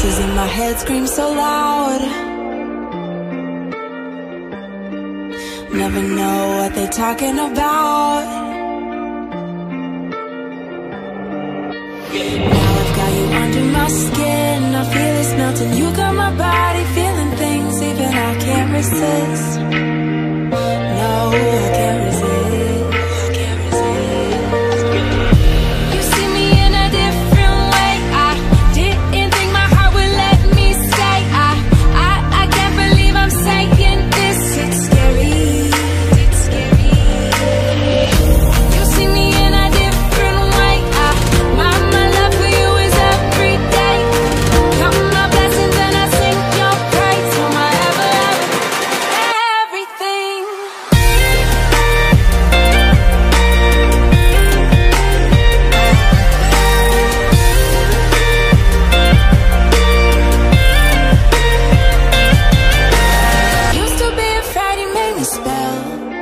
voices in my head scream so loud. Never know what they're talking about. Now I've got you under my skin. I feel it's melting. You got my body feeling things even I can't resist. No, I can't resist. I can't resist. You see me in a different way. I didn't think my heart would let me stay. I can't believe I'm saying this. It's scary. It's scary. You see me in a different way. My love for you is every day. Count my blessings and I sing your praise. You're my everything. Used to be afraid, he made me spell